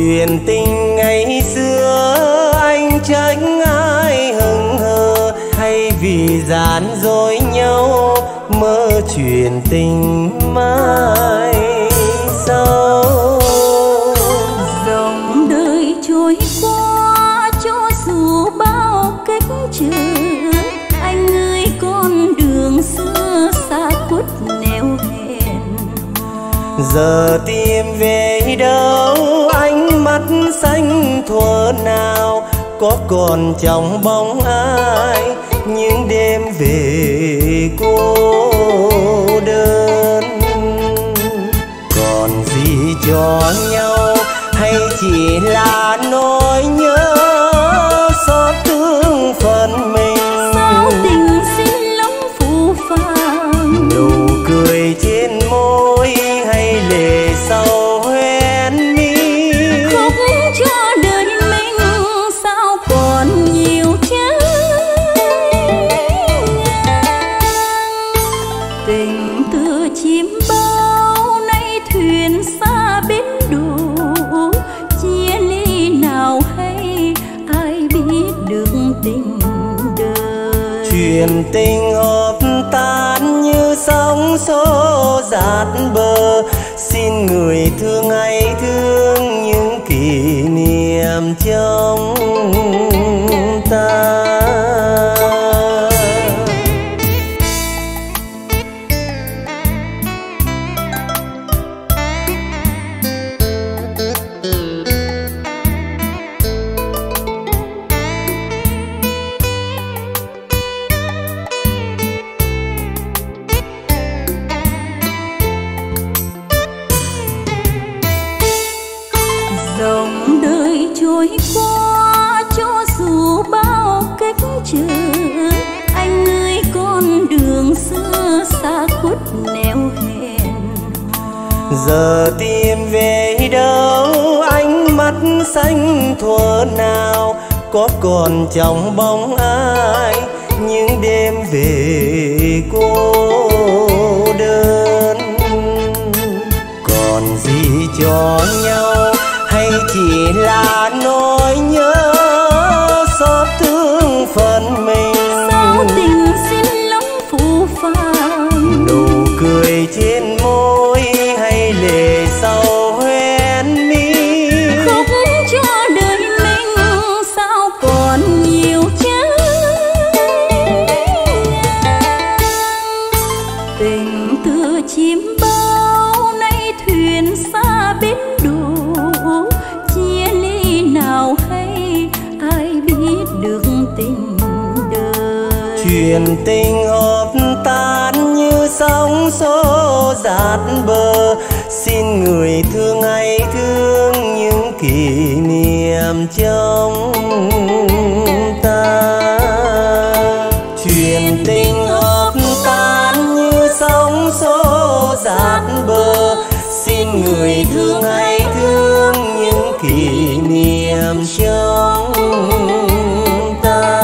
Chuyện tình ngày xưa anh tránh ai hững hờ, hay vì gian dối nhau mơ chuyện tình mai sau. Dòng đời trôi qua cho dù bao cách trở, anh ơi con đường xưa xa khuất nẻo hẹn hò. Giờ tìm về đâu ánh mắt xanh thuở nào, có còn trong bóng ai những đêm về cô đơn. Còn gì cho nhau hay chỉ là nỗi nhớ xót thương phần mình. Sao tình xin lắm phù phàng, nụ cười trên môi hay lệ sầu hoen mi. khóc cho đời mình sao còn nhiều trái ngang. Tình từ chim bao nay thuyền xa bến đổ, chia ly nào hay ai biết được tình đời. Chuyện tình hợp tan như sóng xô dạt bờ, xin người thương hãy thương những kỷ niệm trong ta. Dòng đời trôi qua cho dù bao cách trở, anh ơi con đường xưa xa khuất nẻo hẹn hò. Giờ tìm về đâu ánh mắt xanh thuở nào, có còn trong bóng ai những đêm về cô đơn. Còn gì cho nhau hay chỉ là nỗi nhớ xót thương phần mình. Sao tình xin lắm phù phàng, nụ cười trên môi hay lệ sầu hoen mi. khóc cho đời mình sao còn nhiều trái ngang. Tình từ chim bao nay thuyền xa bến đổ, chia ly nào hay ai biết được tình đời. Chuyện tình hợp tan như sóng xô dạt bờ, xin người thương hãy thương những kỷ niệm trong ta. Chuyện tình hợp tan như sóng xô dạt bờ, xin người thương hãy thương những kỷ niệm trong ta.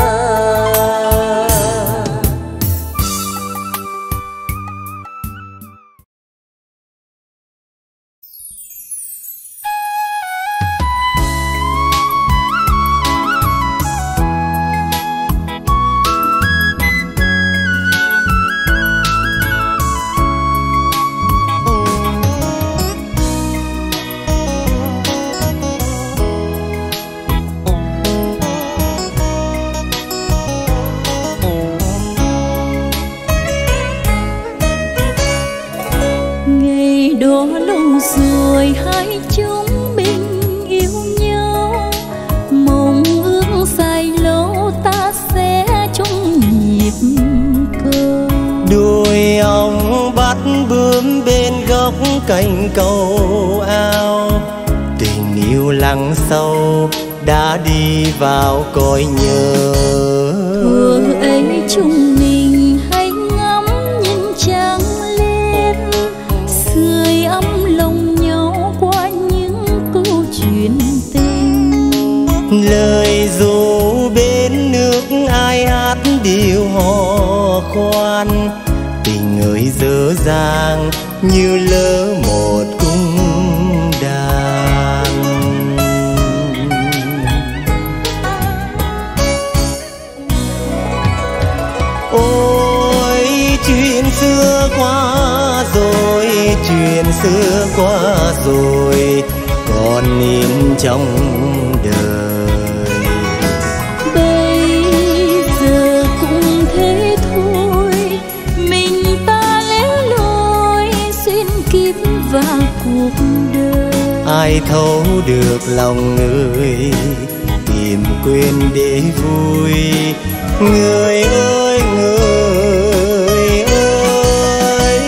rồi hai chúng mình yêu nhau, mong ước dài lâu ta sẽ trong nhịp cầu. Đuôi ong bắt bướm bên góc cành cầu ao, tình yêu lặng sâu đã đi vào cõi nhớ. Thuở ấy chúng mình hãy ngắm nhìn trăng lên, sưởi ấm lòng nhau qua những câu chuyện tình. Lời ru bên nước ai hát điều hò khoan, tình người dở dang như lỡ một cung đàn. chuyện xưa qua rồi còn in trong đời. Bây giờ cũng thế thôi, mình ta lẻ loi xuyên kiếp và cuộc đời. Ai thấu được lòng người, tìm quên để vui. Người ơi người ơi,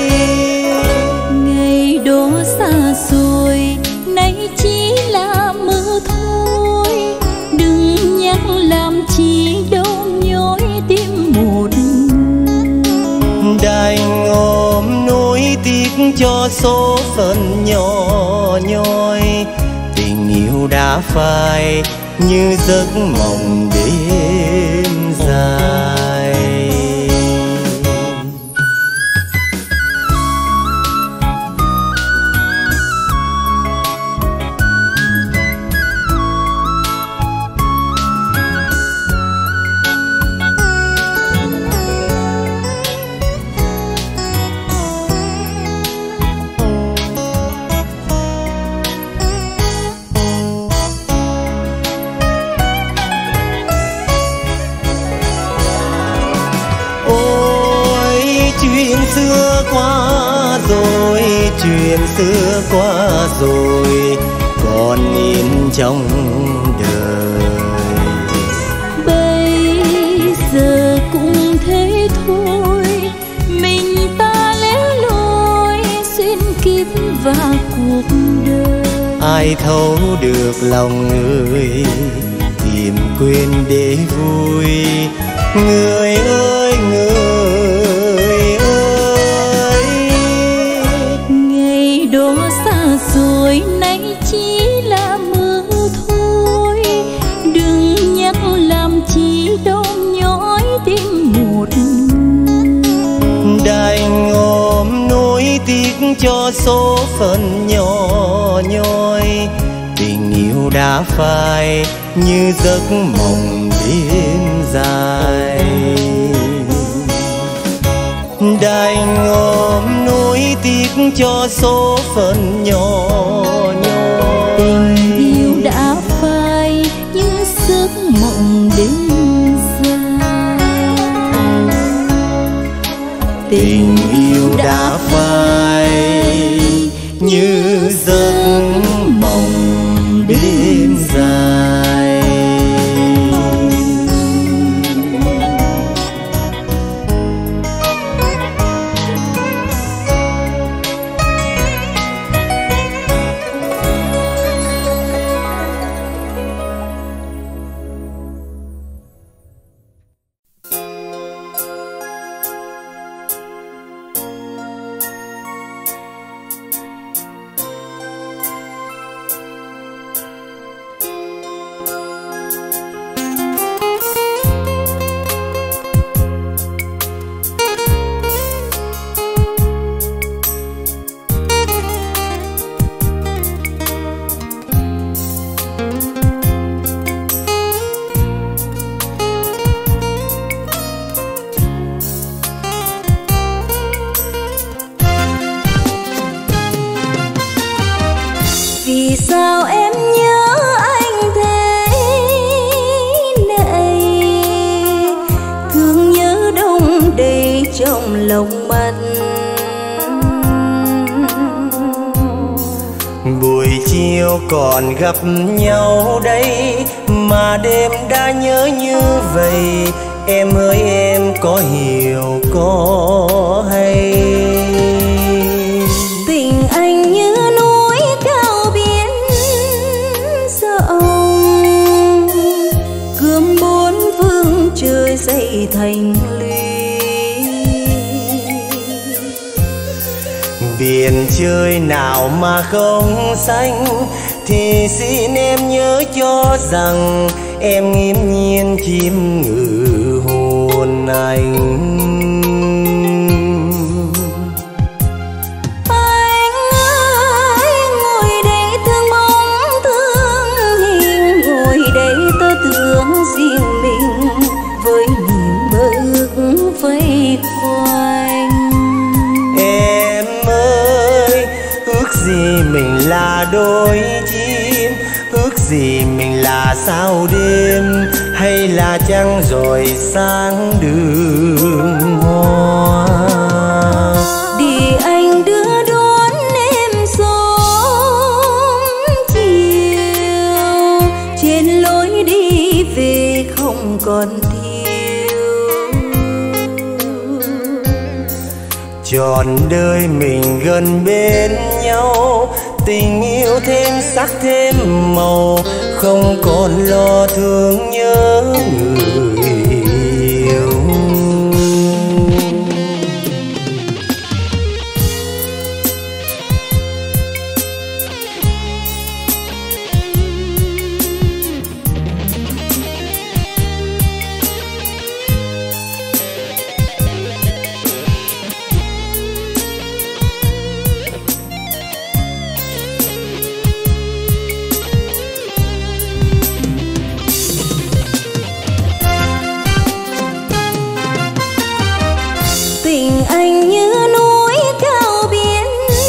ngày đó xa xôi nay chỉ là mơ thôi. Đừng nhắc làm chi đâu nhói tim một người. đành ôm nỗi tiếc cho số phận nhỏ nhoi. Tình yêu đã phai như giấc mộng đêm dài. Chuyện xưa qua rồi, chuyện xưa qua rồi còn in trong đời. Bây giờ cũng thế thôi, mình ta lẻ loi xuyên kiếp và cuộc đời. Ai thấu được lòng người, tìm quên để vui. Người ơi người ơi, ngày đó xa rồi nay chỉ là mơ thôi. Đừng nhắc làm chi đâu nhói tim một người. đành ôm nỗi tiếc cho số phận nhỏ nhoi. Tình yêu đã phai như giấc mộng đêm dài. Đành ôm nỗi tiếc cho số phận nhỏ nhoi. Tình yêu đã phai như giấc mộng đêm dài. Tình yêu đã phai như giấc mộng đêm dài. Vì sao em nhớ anh thế này, thương nhớ đông đầy trong lòng mắt. Buổi chiều còn gặp nhau đây mà đêm đã nhớ như vậy. Em ơi em có hiểu có hay? Tình anh như núi cao biển rộng, cướm bốn phương trời dậy thành lũy. Biển trời nào mà không xanh, thì xin em nhớ cho rằng em nghiêm nhiên chiêm ngự hồn anh. Anh ơi ngồi đây thương bóng thương hình, ngồi đây tớ tưởng riêng mình với niềm mơ ước vây quanh. Em ơi gì mình là đôi chim, ước gì mình là sao đêm, hay là trăng rồi sáng đường hoa. Để anh đưa đón em sớm chiều, trên lối đi về không còn thiếu. Trọn đời mình gần bên nhau, tình yêu thêm sắc thêm màu, không còn lo thương nhớ người yêu. Tình anh như núi cao biển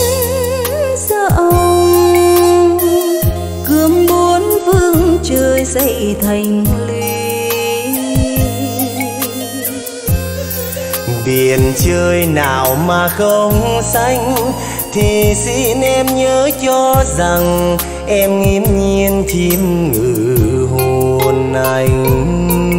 rộng, cướm bốn phương trời dậy thành lũy. Biển trời nào mà không xanh, thì xin em nhớ cho rằng em nghiêm nhiên chiếm ngự hồn anh.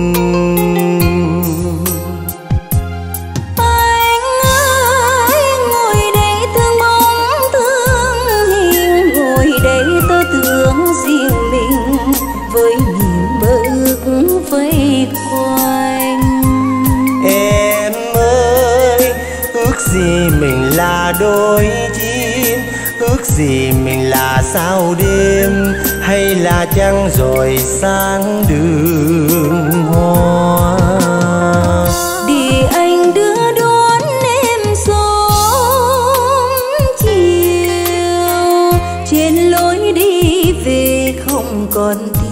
Với niềm mơ ước vây quanh. Em ơi, ước gì mình là đôi chim, ước gì mình là sao đêm, hay là trăng rồi sáng đường hoa. Để anh đưa đón em sớm chiều, trên lối đi về không còn thiếu.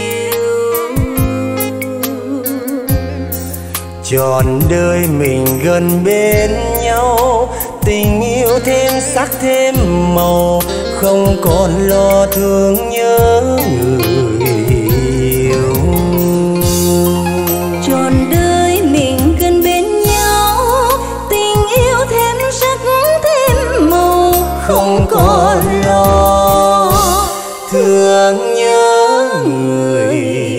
Trọn đời mình gần bên nhau, tình yêu thêm sắc thêm màu, không còn lo thương nhớ người yêu. Trọn đời mình gần bên nhau, tình yêu thêm sắc thêm màu, không còn lo thương nhớ người yêu.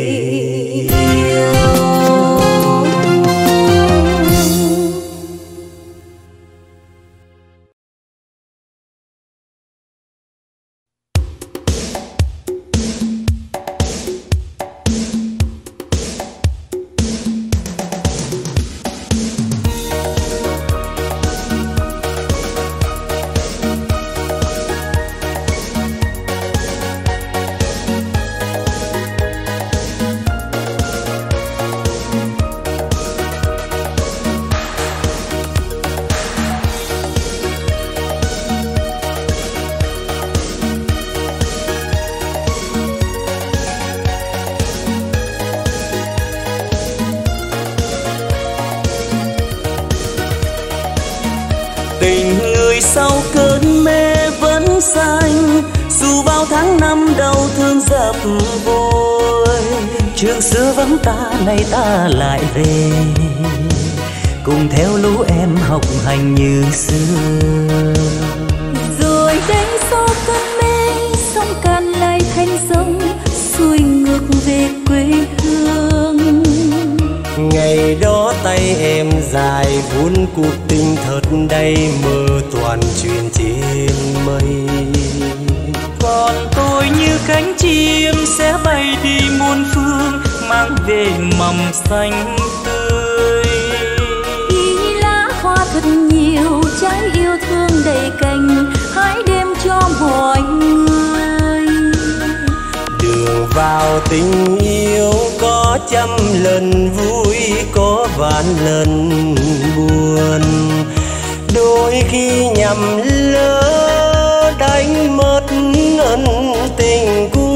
Tình người sau cơn mê vẫn xanh, dù bao tháng năm đau thương dập vội. Trường xưa vắng ta, nay ta lại về, cùng theo lũ em học hành như xưa. Rồi đây sau cơn mê, sông Càn lại thành sông, xuôi ngược về quê hương. Ngày đó tay em dài vun cuộc tình thật đầy, mơ toàn chuyện trên mây. Còn tôi như cánh chim sẽ bay đi muôn phương, mang về mầm xanh tươi. Ý lá hoa thật nhiều, trái yêu thương đầy cành, hãy đem cho mọi người. Đường vào tình yêu có trăm lần vui, có vạn lần buồn. Đôi khi nhầm lỡ đánh mất ân tình cũ.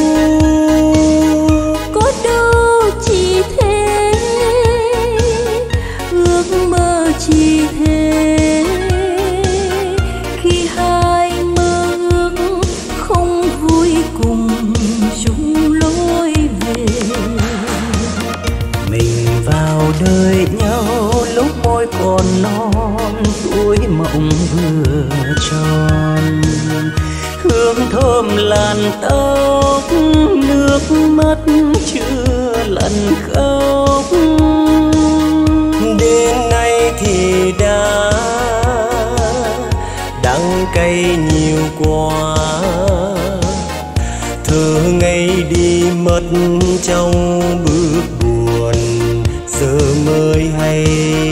Có đâu chỉ thế, ước mơ chỉ thế, khi hai mơ thơm làn tóc, nước mắt chưa lần khóc. Đến nay thì đã đắng cay nhiều quá, thơ ngây đi mất trong bước buồn giờ mới hay.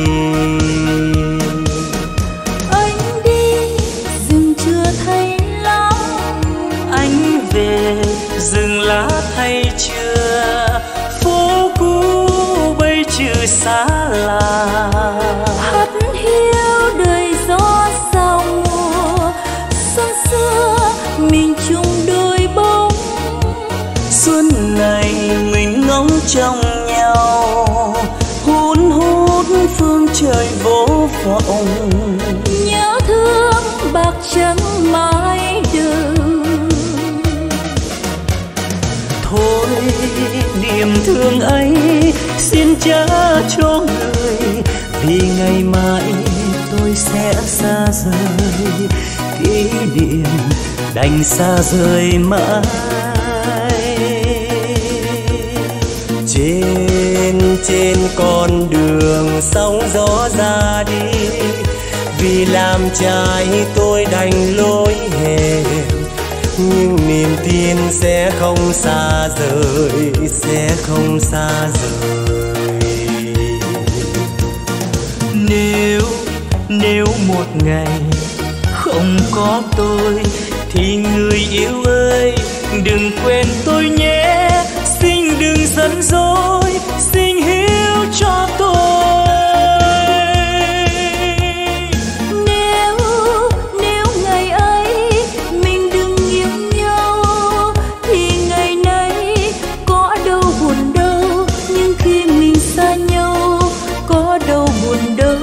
Anh đi rừng chưa thấy lá, Anh về rừng lá thay chưa, phố cũ bây trừ xa lạ. hắt hiu đời gió sao mùa, xuân xưa mình chung đôi bóng. Xuân này mình ngóng trong nhau, hun hút phương trời vô vọng. Nhớ thương bạc trắng mãi đường, Thôi niềm thương ấy xin trả cho người, vì ngày mai tôi sẽ xa rời. Kỷ niệm đành xa rời mãi. Trên con đường sóng gió ra đi, vì làm trai tôi đành lối hẹn, nhưng niềm tin sẽ không xa rời, sẽ không xa rời. Nếu một ngày không có tôi thì người yêu ơi đừng quên tôi nhé, xin đừng giận dỗi, xin hiểu cho tôi. Nếu ngày ấy mình đừng yêu nhau thì ngày nay có đâu buồn đâu, nhưng khi mình xa nhau có đâu buồn đâu.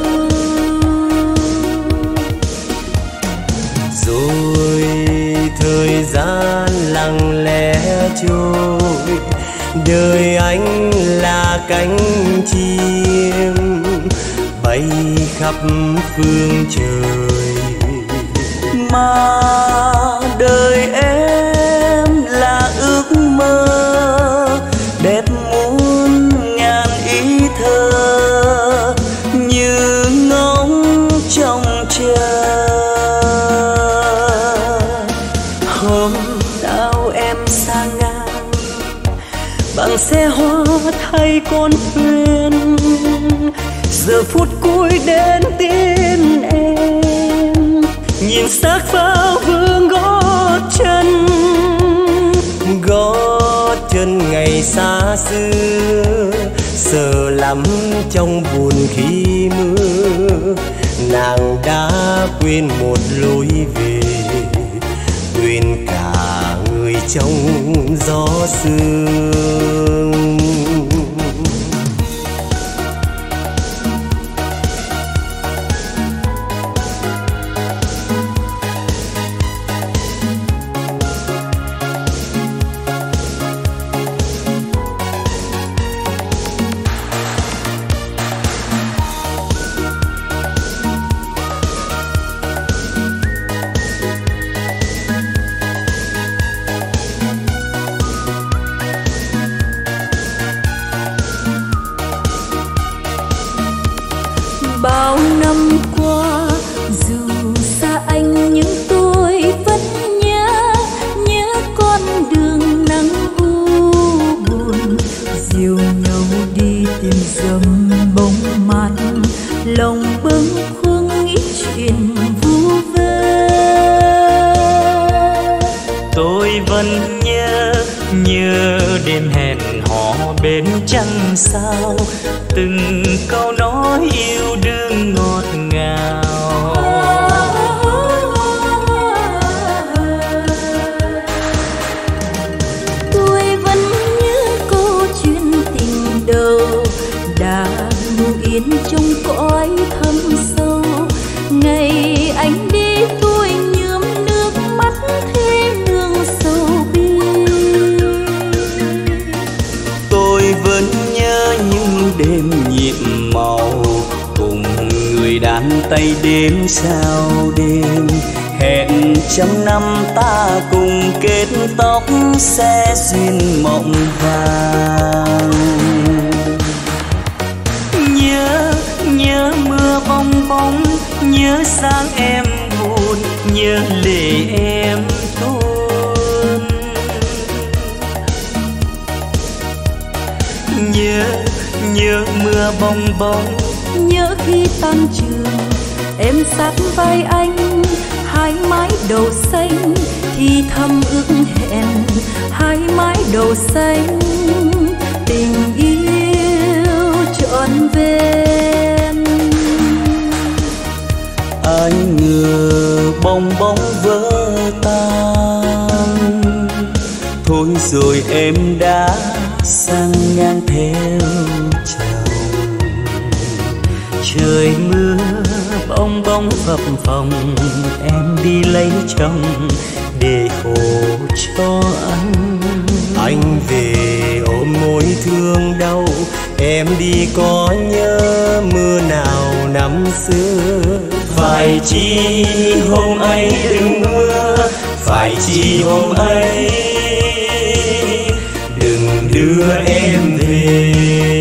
Rồi thời gian lặng lẽ trôi, đời anh là cánh chim bay khắp phương trời, Mà đời em là ước mơ đẹp muôn ngàn ý thơ, như ngóng trong trời. Hôm nào em xa ngang bằng xe hoa thay con thuyền, giờ phút cuối đến tin em, nhìn xác pháo vương gót chân. gót chân ngày xa xưa sợ lắm trong buồn khi mưa, nàng đã quên một lối về, quên cả người trong gió sương. Bao năm qua dù xa anh nhưng tôi vẫn nhớ con đường nắng u buồn, dìu nhau đi tìm dầm bóng mát, lòng bâng khuâng nghĩ chuyện vu vơ. Tôi vẫn nhớ đêm hẹn hò bên trăng sao, từng câu nói yêu đương ngọt ngào. Tôi vẫn nhớ câu chuyện tình đầu đã ngủ yên trong cõi thâm sâu. Ngày anh đi tôi nhuốm nước mắt thế nương sầu bi. Tôi vẫn nhớ những đêm nhiệm màu cùng người đàn tay đêm sao đêm, hẹn trăm năm ta cùng kết tóc sẽ duyên mộng vàng. Nhớ mưa bong bóng, nhớ sáng em buồn, nhớ lệ em tuôn. Nhớ mưa bong bóng, nhớ khi tan trường em sát vai anh, hai mái đầu xanh thì thầm ước hẹn, hai mái đầu xanh tình yêu trọn vẹn. Anh ngờ bong bóng vỡ tan, thôi rồi em đã sang ngang theo chồng. Trời mưa bong bóng phập phồng, em đi lấy chồng để khổ cho anh. Anh về ôm môi thương đau, em đi có nhớ mưa nào năm xưa. Phải chi hôm ấy đừng mưa, phải chi hôm ấy đừng đưa em về.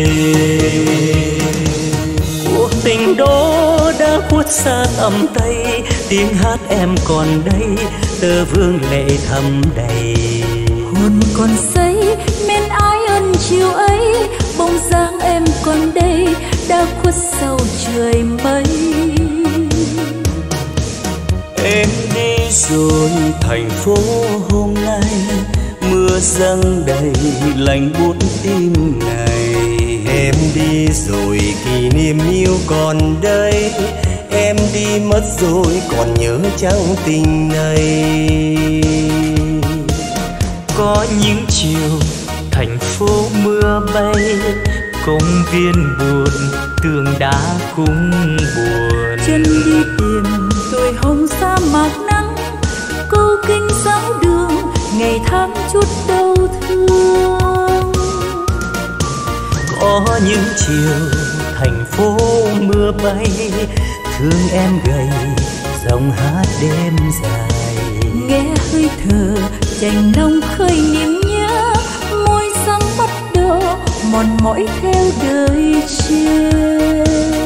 Cuộc tình đó đã khuất xa tầm tay, tiếng hát em còn đây, tơ vương lệ thầm đầy. Hồn còn say men ái ân chiều ấy, bóng dáng em còn đây đã khuất sau trời mây. Em đi rồi thành phố hôm nay, mưa dâng đầy lạnh buốt tim này. Em đi rồi kỷ niệm yêu còn đây, em đi mất rồi còn nhớ chăng tình này. Có những chiều thành phố mưa bay, công viên buồn tường đá cũng buồn. Chân đi tìm tuổi hồng sa mạc nắng, câu kinh giáo đường ngày tháng chút đau thương. Có những chiều thành phố mưa bay, thương em gầy dòng hát đêm dài. Nghe hơi thở chành lòng khơi niềm nhớ, môi răng bắt đầu mòn mỏi theo đời chưa.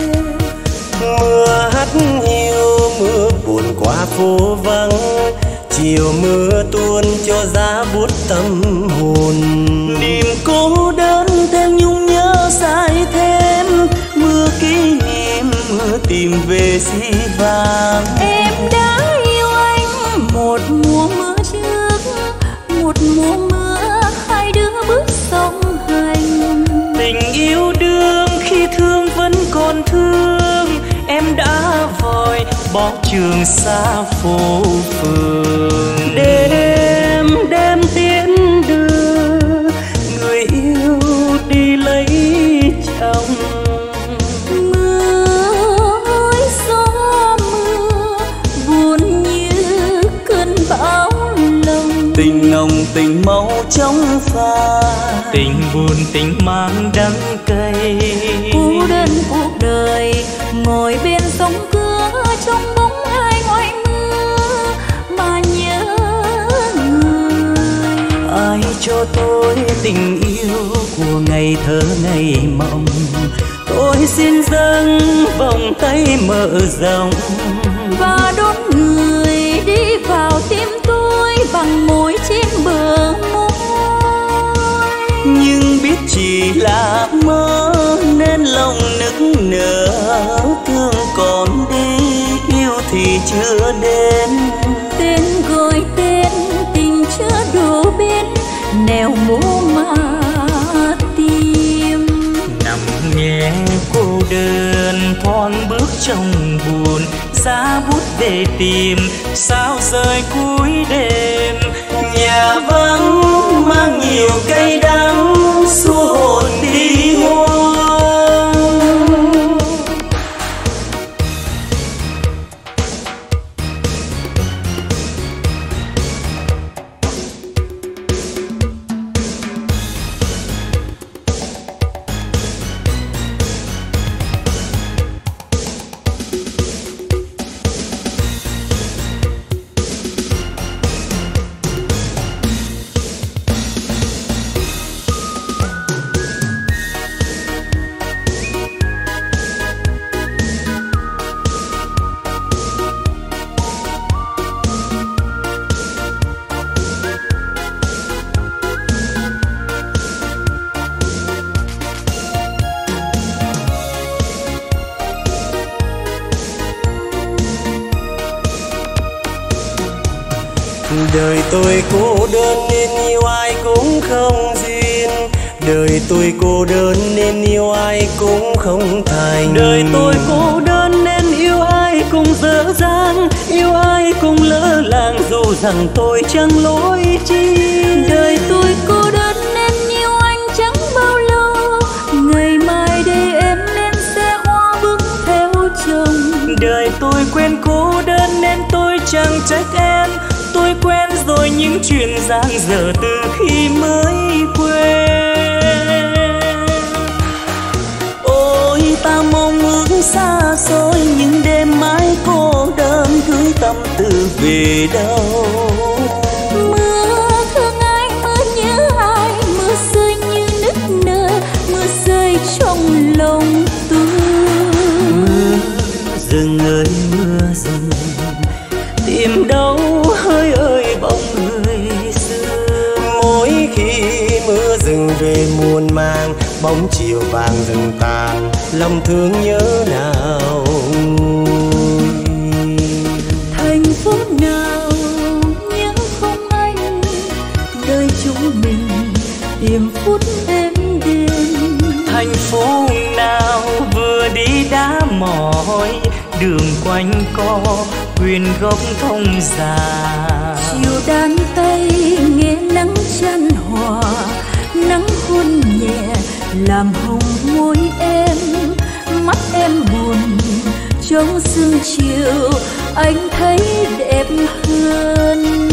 Mưa hắt hiu mưa buồn qua phố vắng, chiều mưa tuôn cho giá buốt tâm hồn. Niềm cô đơn thêm nhung nhớ dài thêm, mưa kỷ niệm mưa tìm về dĩ vàng. Em đã yêu anh một mùa mưa trước, một mùa mưa hai đứa bước song hành. Tình yêu đương khi thương vẫn còn thương, em đã vội bỏ trường xa phố phường. Đêm tiễn đưa người yêu đi lấy chồng. Mưa ơi gió mưa buồn như cơn bão lòng. Tình nồng tình máu trong pha, tình buồn tình mang đắng cay. Cô đơn cuộc đời ngồi bên sông cửa, trong bóng ai ngoài mưa mà nhớ người. Ai cho tôi tình yêu của ngày thơ ngày mộng, tôi xin dâng vòng tay mở rộng và đón người đi vào tim tôi bằng môi trên bờ môi. Nhưng biết chỉ là mơ nên lòng nức nở, thương còn đi yêu thì chưa đến. Tên gọi tên tình chưa đủ bên, nẻo mũ mà tìm. Nằm nghe cô đơn thoáng bước trong buồn, giá bút để tìm sao rời cuối đêm. Nhà vắng mang nhiều cay đắng, xua hồn đi hoang. Đời tôi cô đơn nên yêu ai cũng không duyên, đời tôi cô đơn nên yêu ai cũng không thành. Đời tôi cô đơn nên yêu ai cũng dở dang, yêu ai cũng lỡ làng dù rằng tôi chẳng lỗi chi. Đời tôi cô đơn nên yêu anh chẳng bao lâu, ngày mai đây em lên xe hoa bước theo chồng. Đời tôi quen cô đơn nên tôi chẳng trách em, tôi quen rồi những chuyện dang dở từ khi mới quen. Ôi ta mong ước xa xôi những đêm mãi cô đơn gửi tâm tư về đâu. Mưa thương ai, mưa nhớ ai, mưa rơi như nức nở, mưa rơi trong lòng tôi. Mưa rừng ơi mưa rừng, tìm đâu hơi ơi bóng người xưa. Mỗi khi mưa rừng về muôn mang, bóng chiều vàng rừng tàn, lòng thương nhớ nào nguôi. Thành phố nào nhớ không anh, đời chúng mình tìm phút êm đềm. Thành phố nào vừa đi đã mỏi, đường quanh co quyền gốc thông già. Chiều đan tay nghe nắng chan hòa, nắng hôn nhẹ làm hồng môi em. Mắt em buồn trong sương chiều, anh thấy đẹp hơn.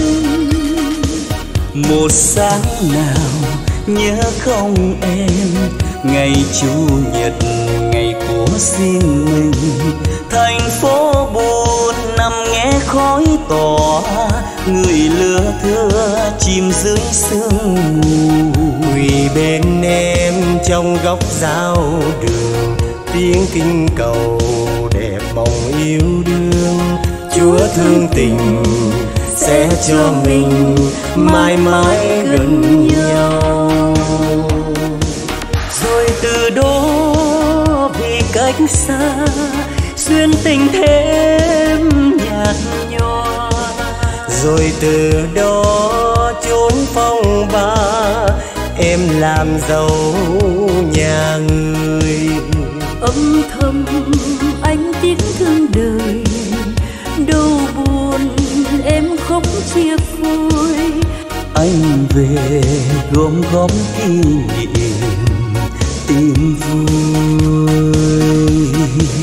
Một sáng nào nhớ không em, ngày chủ nhật ngày của riêng mình. Thành phố buồn nằm nghe khói tỏa, người lứa thưa chìm dưới sương mù. Quỳ bên em trong góc giao đường, tiếng kinh cầu đẹp bóng yêu đương. Chúa thương tình sẽ cho mình mãi mãi gần nhau. Rồi từ đó vì cách xa, duyên tình thêm nhạt nhòa. Rồi từ đó chốn phong ba, em làm dâu nhà người. Âm thầm anh tiếc thương đời, đâu buồn em khóc chia phôi. Anh về gom góp kỷ niệm tìm vui.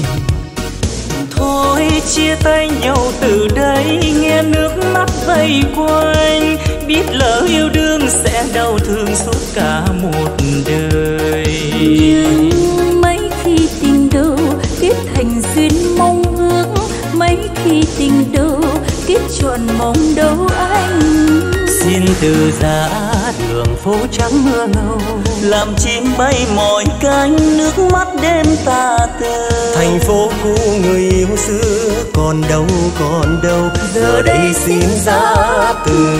Thôi chia tay nhau từ đây, nghe nước mắt vây quanh. Biết lỡ yêu đương sẽ đau thương suốt cả một đời. Nhưng mấy khi tình đầu kết thành duyên mong ước, mấy khi tình đầu kết trọn mong đâu anh. Xin từ giá đường phố trắng mưa ngâu, làm chim bay mỏi cánh nước mắt đêm ta tư. Thành phố cũ người yêu xưa còn đâu giờ đây xin ra từ.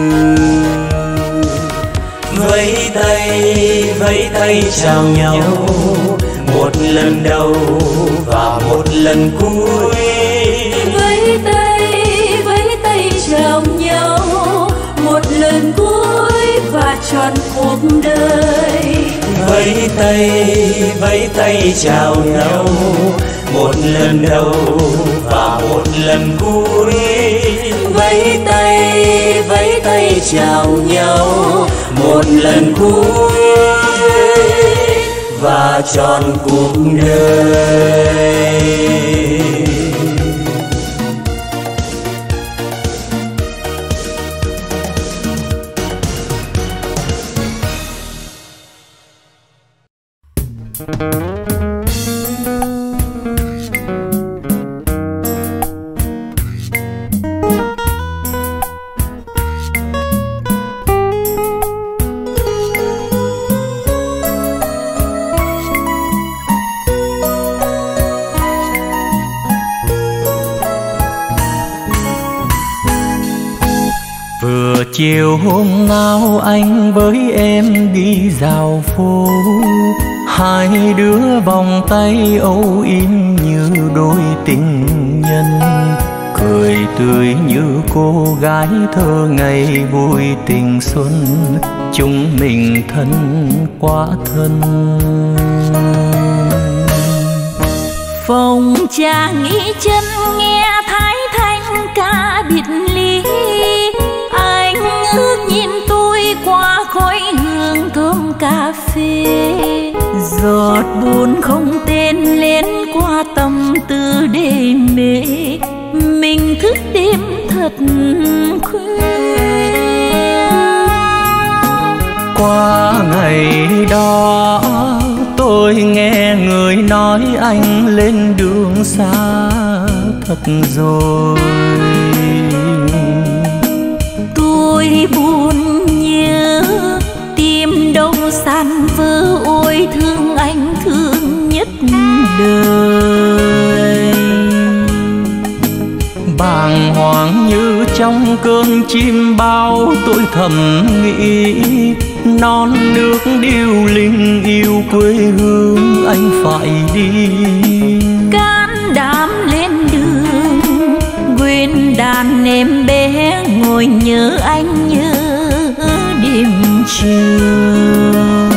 Vẫy tay chào nhau, một lần đầu và một lần cuối. Vẫy tay chào nhau, một lần cuối và trọn cuộc đời. Vẫy tay chào nhau, một lần đầu và một lần cuối. Vẫy tay chào nhau, một lần cuối và trọn cuộc đời. Chiều hôm nào anh với em đi dạo phố, hai đứa vòng tay âu yếm như đôi tình nhân. cười tươi như cô gái thơ ngày vui tình xuân, chúng mình thân quá thân. Phòng cha nghĩ chân nghe thái thanh ca biệt ly, anh ước nhìn tôi qua khói hương thơm cà phê. Giọt buồn không tên lên qua tâm tư đê mê, mình thức đêm thật khuya. Qua ngày đó tôi nghe người nói anh lên đường xa thật rồi. Tôi buồn nhớ tim đâu san vỡ, ôi thương anh thương nhất đời. Bàng hoàng như trong cơn chim bao, tôi thầm nghĩ non nước điêu linh yêu quê hương anh phải đi. Can đảm lên đường quên đàn em bé, ngồi nhớ anh nhớ đêm trường.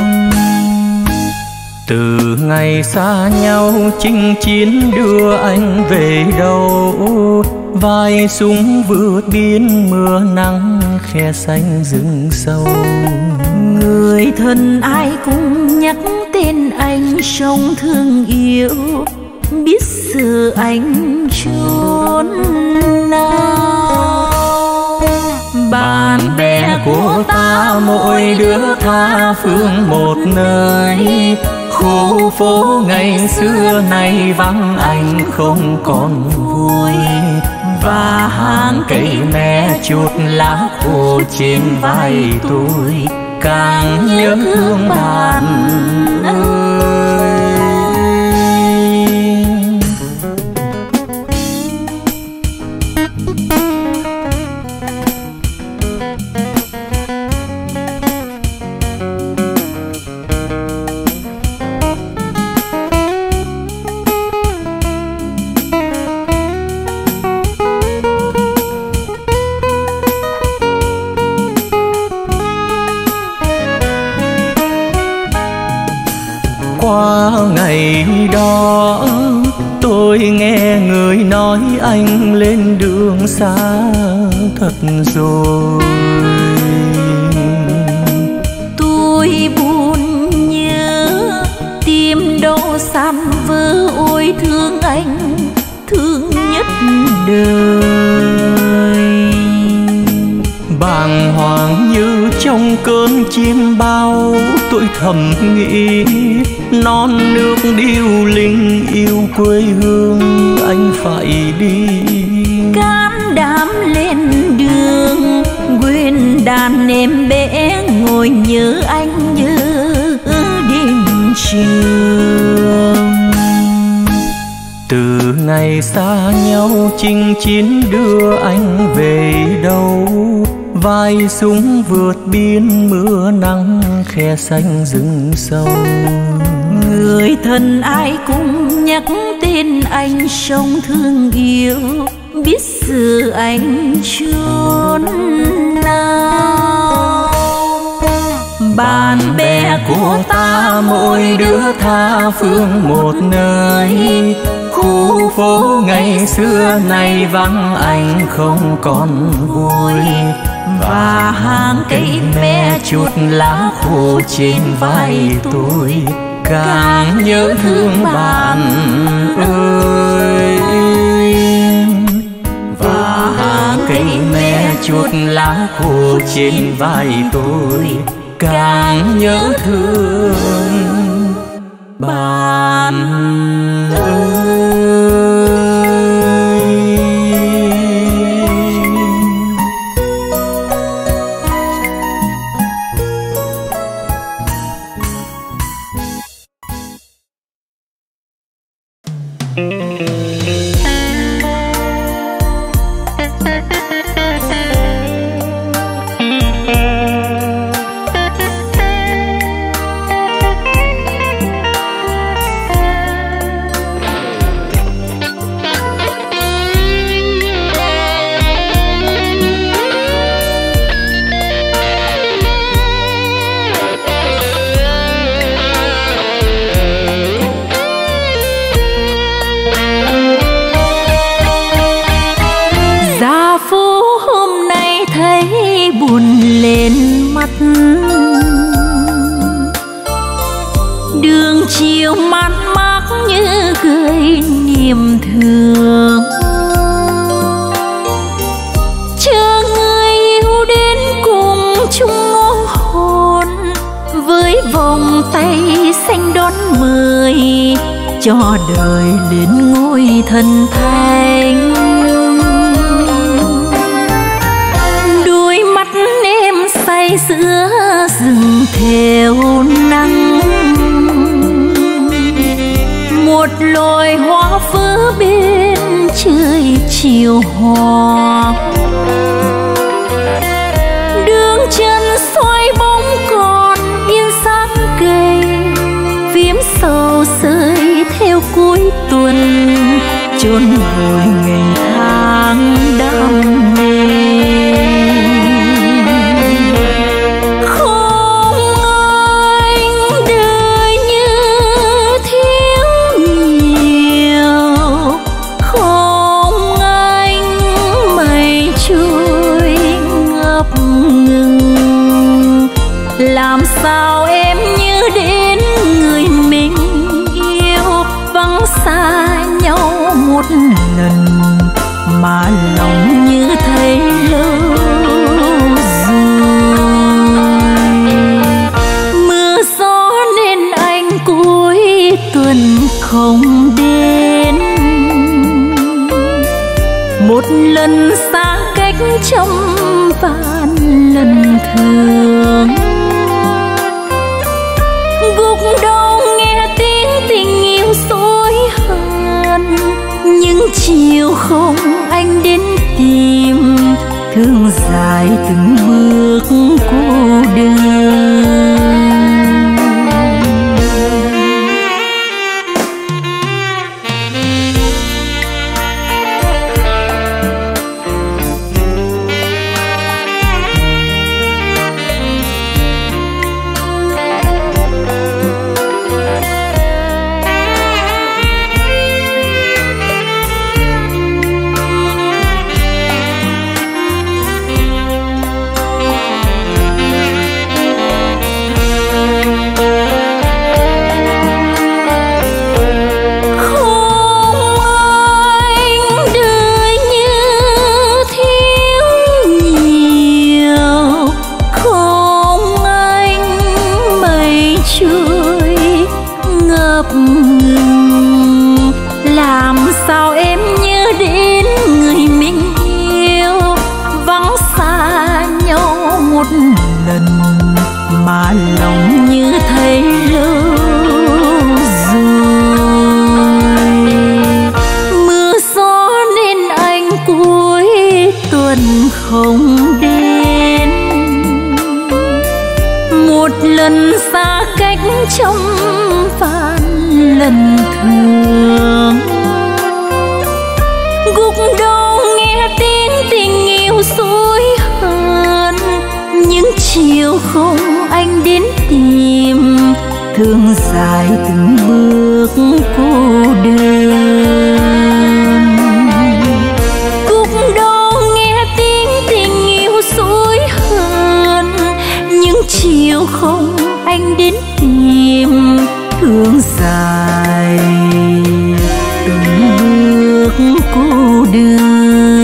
Từ ngày xa nhau chinh chiến đưa anh về đâu, vai súng vượt biên mưa nắng khe xanh rừng sâu. Người thân ai cũng nhắc tên anh sông thương yêu, biết giờ anh chốn nào. Bạn bè của ta mỗi đứa tha phương một nơi, khu phố ngày xưa nay vắng anh không còn vui. Và hàng cây me chút lá khô trên vai tôi, càng nhớ thương bạn ơi. Qua ngày đó tôi nghe người nói anh lên đường xa thật rồi. Tôi buồn nhớ tim đâu san vỡ, ôi thương anh thương nhất đời. Bàng hoàng như trong cơn chim bao, tôi thầm nghĩ non nước điêu linh yêu quê hương anh phải đi. Can đảm lên đường quên đàn em bé, ngồi nhớ anh nhớ đêm trường. Từ ngày xa nhau chinh chiến đưa anh về đâu, vai súng vượt biên mưa nắng khe xanh rừng sâu. Người thân ai cũng nhắc tên anh sông thương yêu, biết giờ anh chốn nào. Bạn bè của ta mỗi đứa tha phương một nơi, khu phố ngày xưa nay vắng anh không còn vui. Và hàng cây me chút lá khô trên vai tôi, càng nhớ thương bạn ơi. Và hàng cây me chút lá khô trên vai tôi, càng nhớ thương bạn ơi. cho đời lên ngôi thần thánh. Đôi mắt em say sưa rừng theo nắng, một loài hoa phớ bên trời chiều hòa. Đường chân xoay bóng còn yên sáng cây, phím sầu rơi theo cuối tuần chôn vùi ngày tháng đam mê. Không anh đời như thiếu nhiều, không anh mây trôi ngập ngừng. Làm sao em như đến người mình yêu, vắng xa nhau một lần mà lòng như thấy lâu rồi. Mưa gió nên anh cuối tuần không đến, một lần xa cách trăm vạn lần thương. Gục đầu nghe tiếng tình yêu dối hờn, những chiều không anh đến tìm, thương dài từng bước cô đơn. Trong vạn lần thương, gục đầu nghe tiếng tình yêu dối hờn, những chiều không anh đến tìm, thương dài từng bước cô đơn. Gục đầu nghe tiếng tình yêu dối hờn, những chiều không anh đến tìm, thương dài từng bước cô đơn.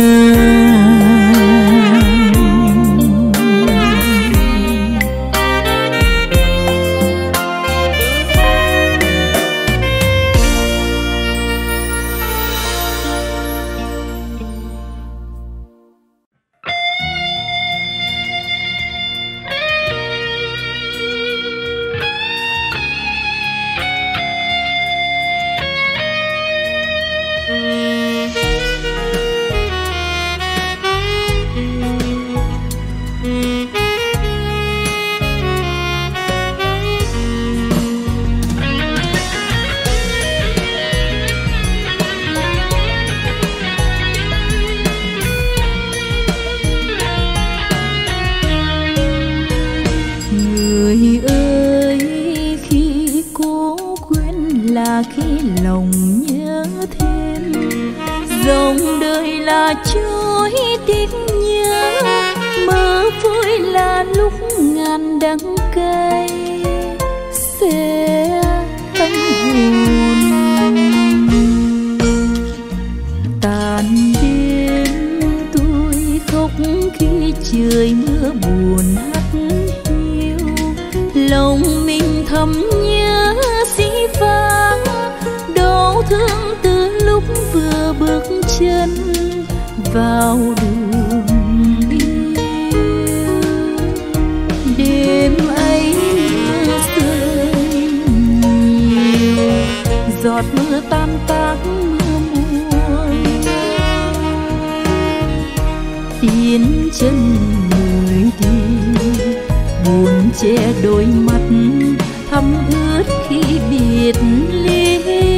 Trôi tiếc nhớ mơ vui là lúc ngàn đắng cay sẽ tâm hồn tàn đêm. Tôi khóc khi trời mưa buồn hắt hiu, lòng mình thầm nhớ dĩ vãng đó vào đường yêu. Đêm ấy mưa rơi nhiều, giọt mưa tan tác mưa muôn. Tiến chân người đi, buồn che đôi mắt thấm ướt khi biệt ly.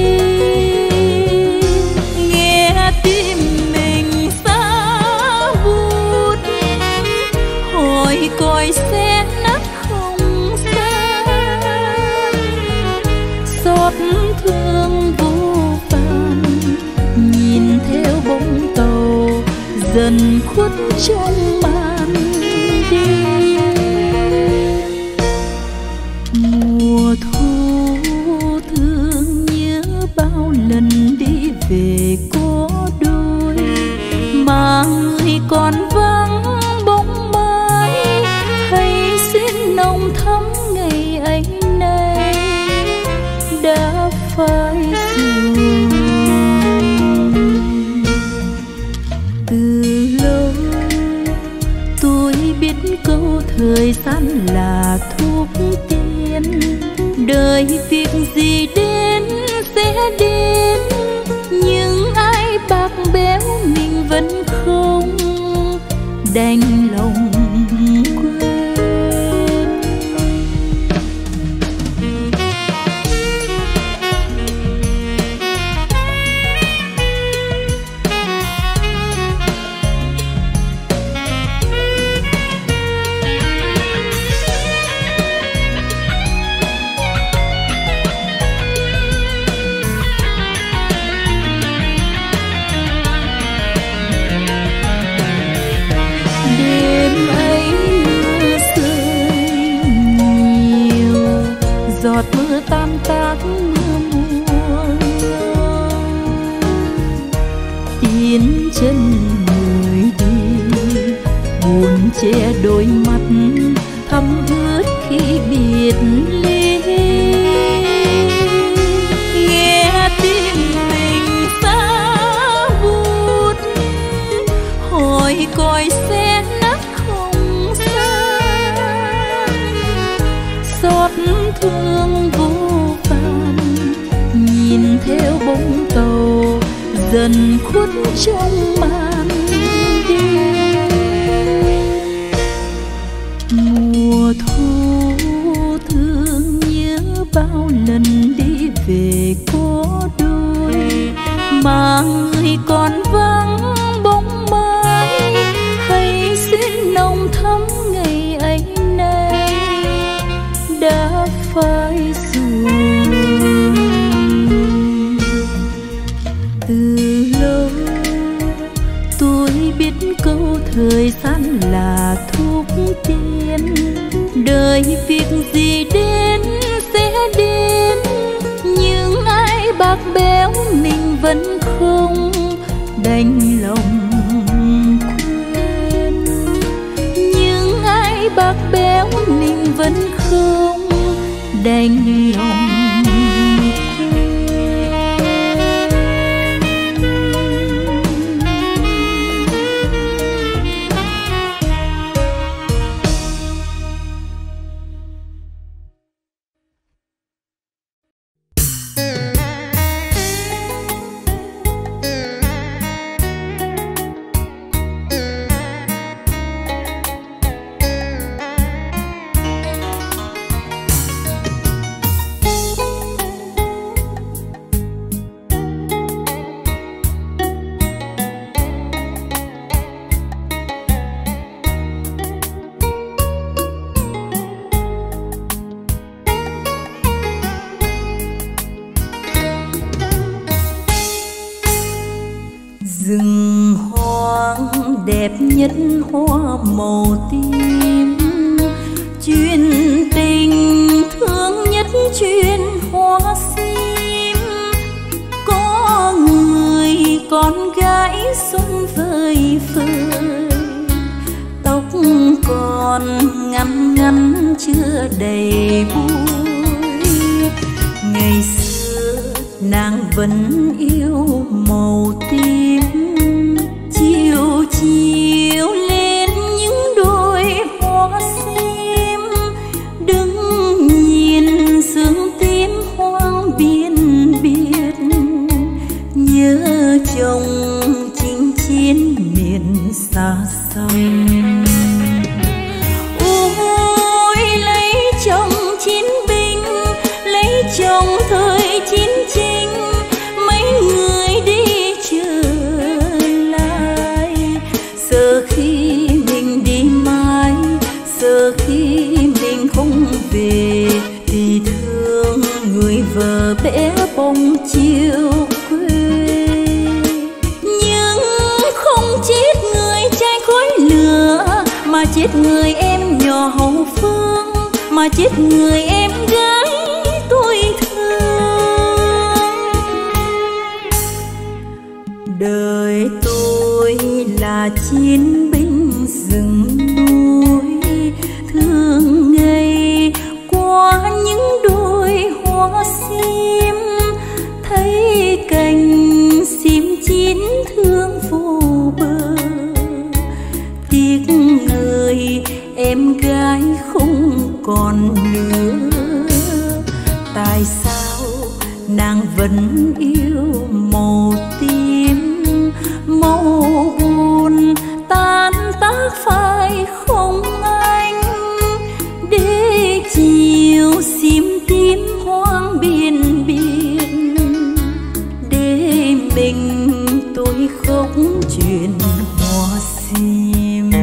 Nghe tim mình xa vút, hỏi coi sẽ nát không xa. Xót thương vô vàn, nhìn theo bóng tàu dần khuất trong màn đêm. Mùa thu thương nhớ bao lần đi về có đôi, mà người còn vắng bóng mái. Hay xin nồng thắm ngày ấy nay đã phai rồi. Từ lâu tôi biết câu thời gian là thuốc tiên, đời việc gì đến sẽ đến, nhưng ai bạc béo mình vẫn không đành lòng quên. Giọt mưa tan tác mưa muôn. Tiến chân người đi, buồn che đôi mắt thấm ướt khi biệt ly. Nghe tim mình xa vút, hỏi coi sẽ nát không xa. Xót thương vô vàn, nhìn theo bóng tàu dần khuất trong màn đêm. Mùa thu thương nhớ bao lần đi về có đôi, mà người còn vắng bóng mái. Hay xin nồng thắm ngày ấy nay đã phai rồi. Từ lâu tôi biết câu thời gian là thuốc tiên, đời việc gì đến sẽ đến, nhưng ai bạc béo mình vẫn không đành lòng quên. Nhưng ai bạc béo mình vẫn không đành lòng. Rừng hoang đẹp nhất hoa màu tím, chuyện tình thương nhất chuyện hoa sim. Có người con gái xuân vơi vơi, tóc còn ngắn ngắn chưa đầy bụi. Ngày nàng vẫn yêu màu tím, chiều chết người em nhỏ hậu phương, mà chết người em gái tôi thương. Đời tôi là chiến binh rừng núi, thương ngày qua những đôi hoa sim, thấy cành sim chín thương vô bờ. Tiếc người em gái không còn nữa, tại sao nàng vẫn yêu màu tím, màu buồn tan tác phải không anh, để chiều sim tím hoang biển biển, để mình tôi khóc chuyện hoa sim.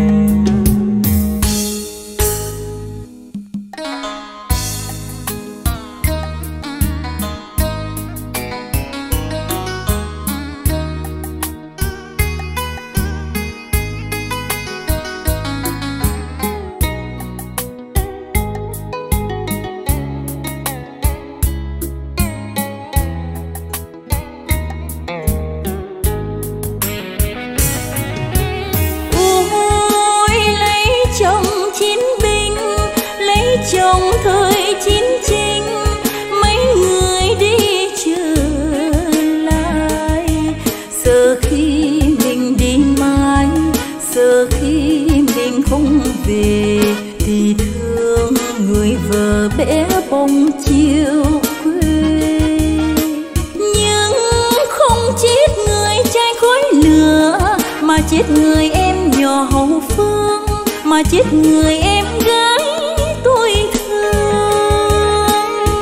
Trong thời chiến tranh mấy người đi trở lại, sợ khi mình đi mãi, sợ khi mình không về, thì thương người vợ bé bông chiều quê. Nhưng không chết người trai khói lửa, mà chết người em nhỏ hậu phương, mà chết người em gái tôi thương.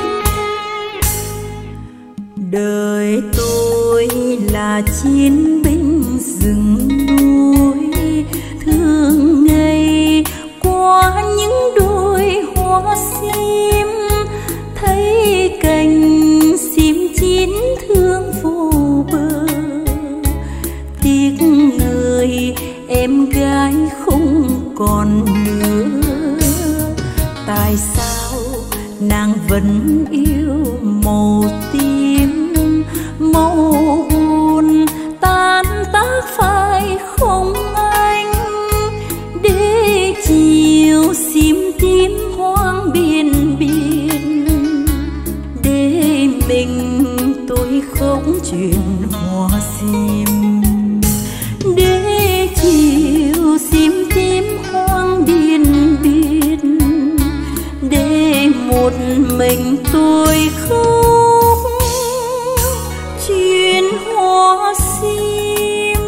Đời tôi là chiến binh rừng núi, thương ngày qua những đôi hoa sim, thấy cành sim chín thương vô bờ. Tiếc người em gái không còn nữa, tại sao nàng vẫn yêu màu tím, màu buồn tan tác phải không anh, để chiều sim tím hoang biển biển, để mình tôi khóc chuyện hoa sim, để chiều sim tím hoang biển biển, để một mình tôi khóc chuyện hoa sim.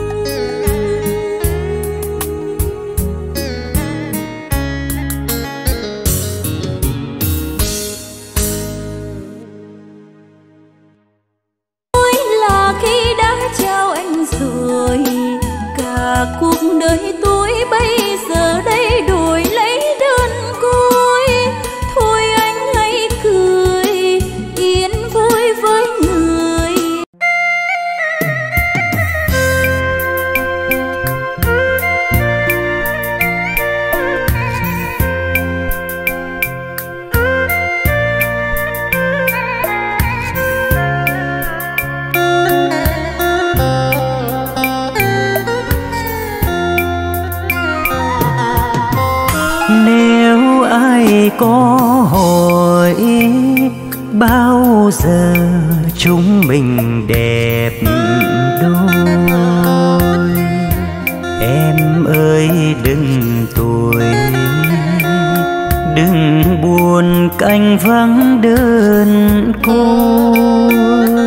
Tôi là khi đã trao anh rồi, cả cuộc đời tôi bây giờ đây đổi lấy đơn côi. Thôi anh hãy cười yên vui với người. Nếu ai có hỏi bao giờ chúng mình đẹp đôi, em ơi đừng tuổi, đừng buồn canh vắng đơn côi.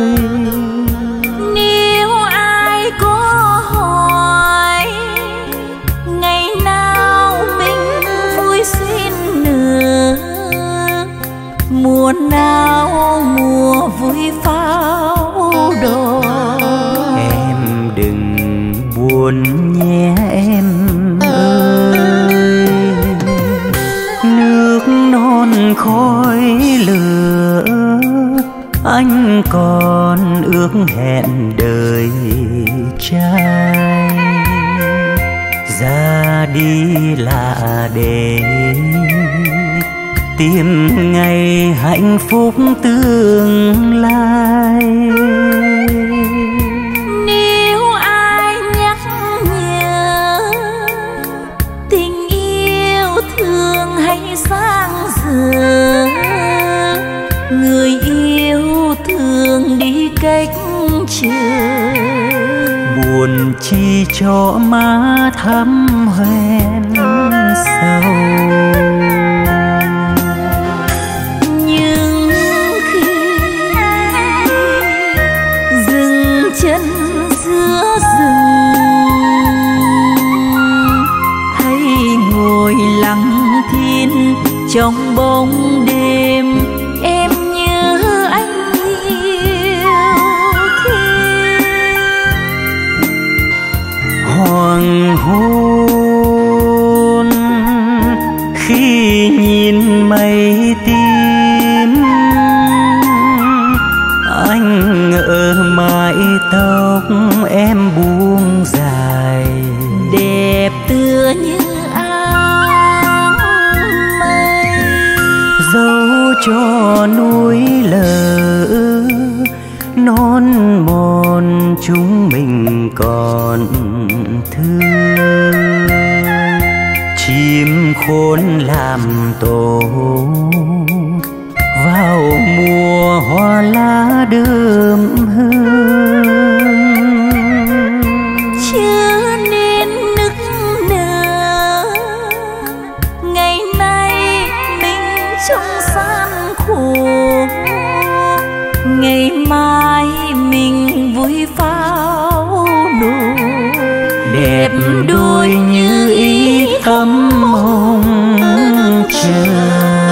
Nếu ai có hỏi ngày nào mình vui xuyên nở, mùa nào mùa vui pháo đỏ, em đừng buồn nhé em ơi. Nước non khói lửa anh còn ước hẹn đời trai, gia đi là để tìm ngày hạnh phúc tương lai. Nếu ai nhắc nhở tình yêu thương hay sang giờ, người yêu thương đi cách chờ, buồn chi cho má thắm hoen sầu. Nhưng khi dừng chân giữa rừng, hay ngồi lặng thinh trong bóng đêm, em nhớ anh yêu thêm. Hoàng hôn khi nhìn mây tím, anh ở mái tóc em buông dài, Đẹp tựa như áng mây, dấu cho núi lở non mòn chúng mình còn thương. Chim khôn làm tổ vào mùa hoa lá đơm hương, chưa nên nức nở. Ngày nay mình trong gian khổ, ngày mai mình vui pháo nổ. đẹp đôi như ý thắm mong chờ.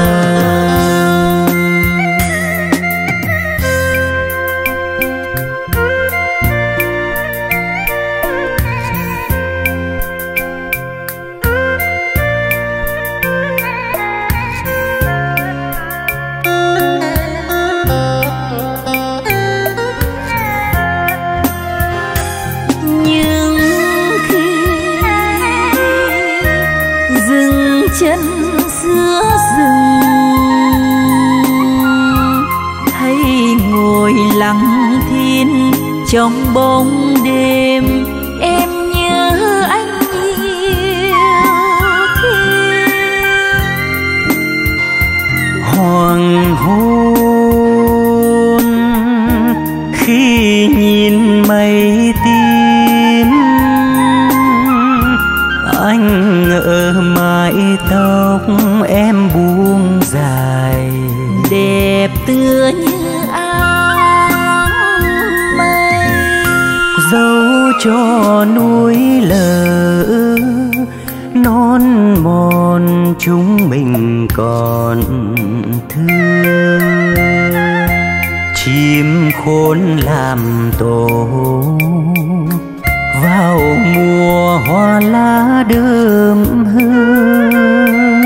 Chân giữa rừng, hay ngồi lặng thinh trong bóng đêm, em nhớ anh yêu thêm. Hoàng hôn khi nhìn mây tím, anh ở mái tóc em buông dài, Đẹp tựa như áng mây, dấu cho núi lở non mòn chúng mình còn thương. Chim khôn làm tổ vào mùa hoa lá đơm hương,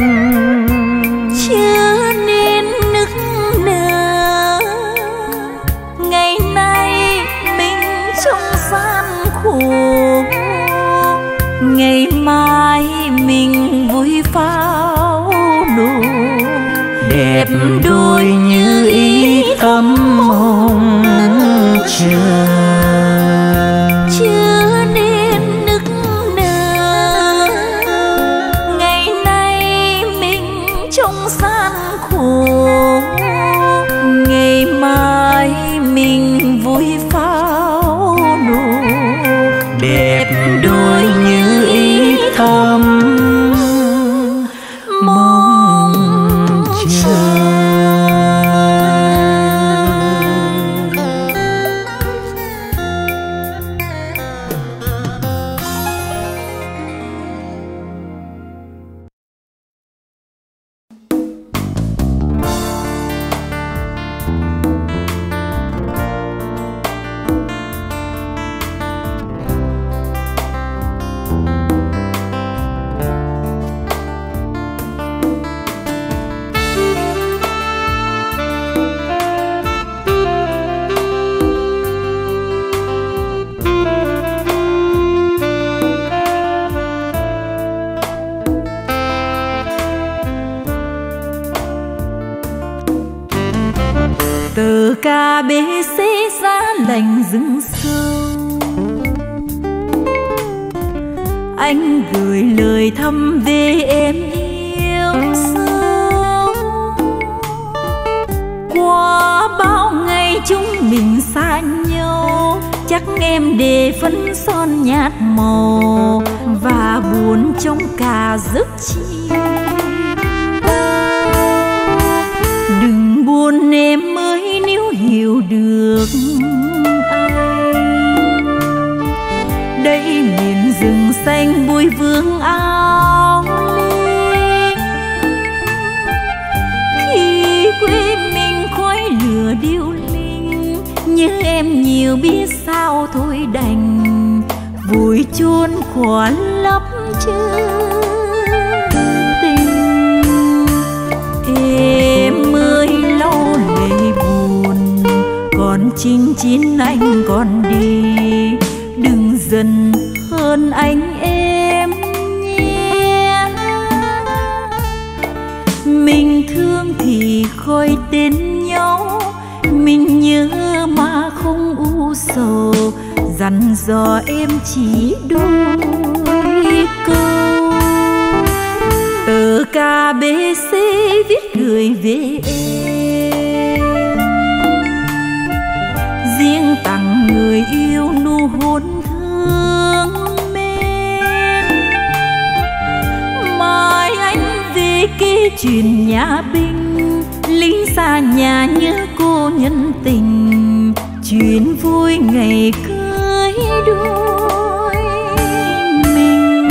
chưa nên nức nở. Ngày nay mình trong gian khổ, ngày mai mình vui pháo nổ. đẹp đôi như ý thắm mong chờ. Chưa nên nức nở. Ngày nay mình trong gian khổ, ngày mai mình vui pháo nổ. Đẹp đôi như ý thắm mong chờ. KBC giá lạnh rừng sâu, anh gửi lời thăm về em yêu sâu. Qua bao ngày chúng mình xa nhau, chắc em để phấn son nhạt màu và buồn trong cả giấc chiêm. Đừng buồn em ơi nếu hiểu được anh, đây miền rừng xanh bụi vương áo linh. Khi quê mình khói lửa điêu linh, nhớ em nhiều biết sao thôi đành vùi chôn khỏa lấp chữ tình. Em ơi lau lệ buồn, còn chinh chiến anh còn đi, đừng dần hơn anh em nhé. Mình thương thì khơi tên nhau, mình nhớ mà không u sầu, dặn dò em chỉ đôi câu. Tờ KBC viết gửi về em, riêng tặng người yêu nụ hôn thương mến. Mai anh về kể chuyện nhà binh, lính xa nhà nhớ cô nhân tình, chuyện vui ngày cưới đôi mình.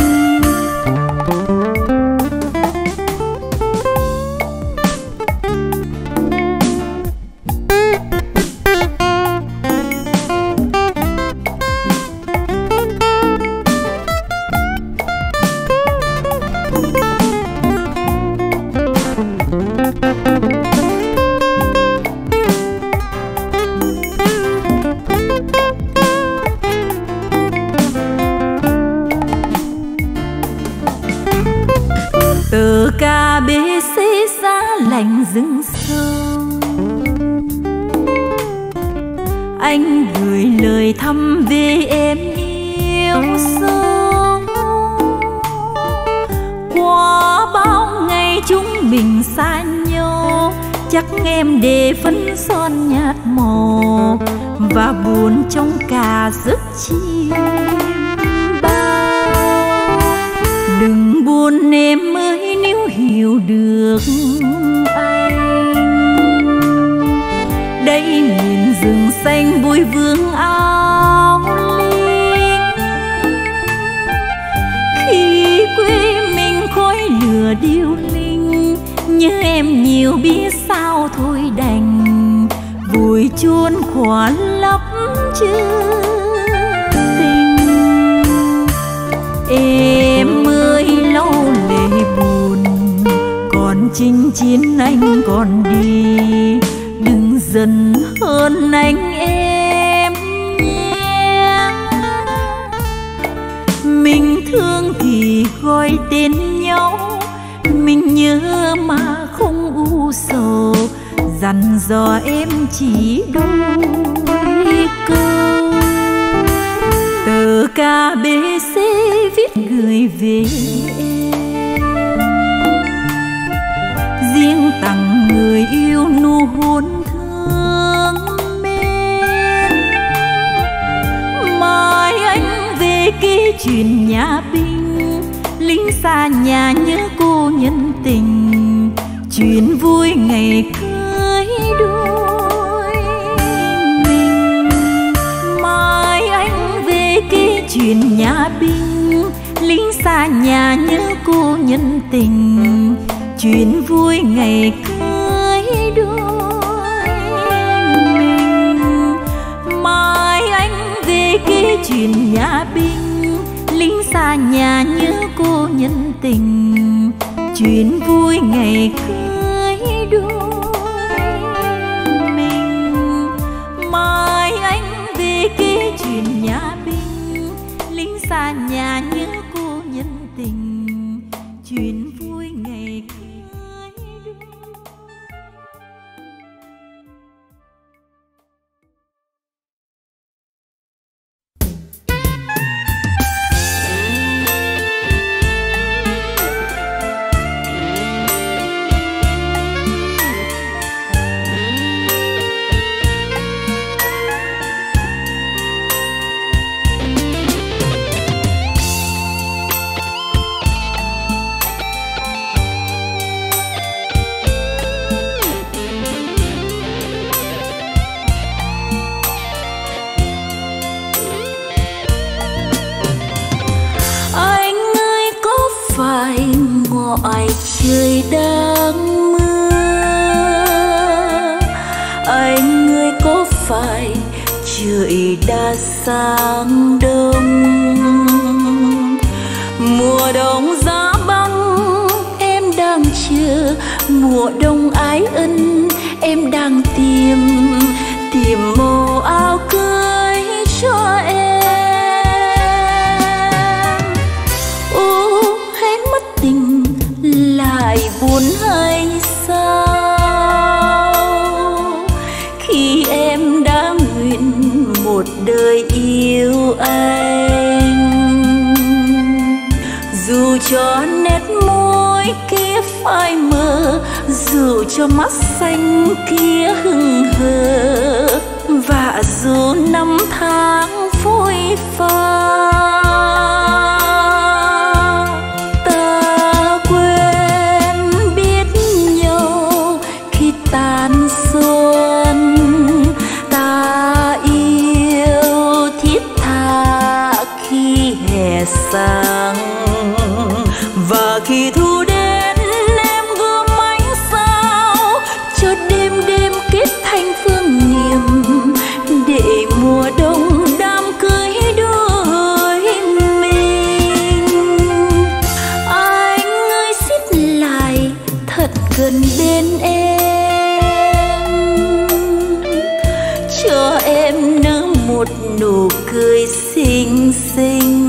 Tờ KBC giá lạnh rừng sâu, anh gửi lời thăm về em yêu sâu. Qua bao ngày chúng mình xa nhau, chắc em để phấn son nhạt màu và buồn trong cả giấc chiêm bao. Đừng buồn em ơi nếu hiểu được anh, đây miền rừng xanh bụi vương áo linh. Khi quê mình khói lửa điêu linh, nhớ em nhiều biết sao thôi đành vùi chôn khỏa lấp chữ tình. Em ơi lau lệ buồn, còn chinh chiến anh còn đi, đừng dần hơn anh em nhé. Mình thương thì gọi tên nhau, mình nhớ mà không u sầu, dặn dò em chỉ đôi câu. Tờ KBC viết gửi về em, riêng tặng người yêu nụ hôn thương mến. Mai anh về kể chuyện nhà binh, lính xa nhà nhớ cô nhân tình, chuyện vui ngày cưới đôi mình. Mai anh về kể chuyện nhà binh, lính xa nhà nhớ cô nhân tình, chuyện vui ngày cưới đôi mình. Mai anh về kể chuyện nhà binh, lính xa nhà nhớ cô nhân tình, chuyện vui ngày cưới đôi mình. Mai anh về kể chuyện nhà binh, lính xa nhà nhớ cô nhân tình, chuyện vui ngày cưới. đang mưa. Anh ơi có phải trời đã sang đông? Mùa đông giá băng em đang chờ, mùa đông ái ân em đang tìm màu áo cưới cho em. Ô hết mất tình lại buồn hay sao, khi em đã nguyện một đời yêu anh. Dù cho nét môi kia phai mờ, dù cho mắt xanh kia hững hờ, và dù năm tháng phôi pha, ta quên biết nhau khi tàn xuân. Ta yêu thiết tha khi hè sang, và khi thu đến em gom ánh sao cho đêm đêm kết thành phương niệm, để mùa đông đám cưới đôi mình. Anh ơi xít lại thật gần bên em, cho em nở một nụ cười xinh xinh.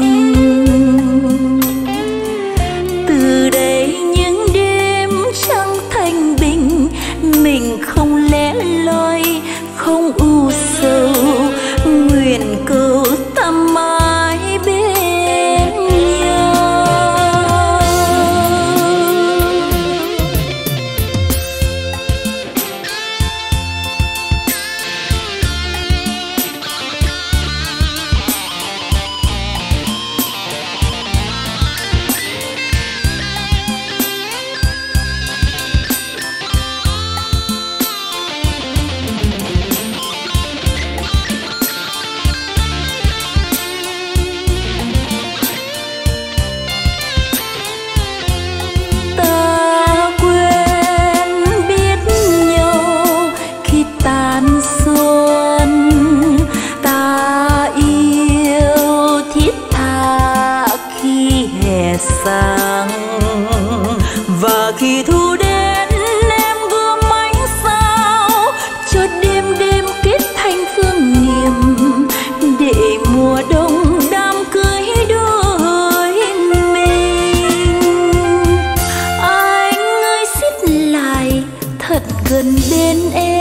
Từ đây những đêm trăng thanh bình, mình không lẻ loi không u sầu, nguyện cầu ta mãi bên nhau. Sang và khi thu đến em gom ánh sao cho đêm đêm kết thành phương niệm, để mùa đông đám cưới đôi mình. Anh ơi xít lại thật gần bên em,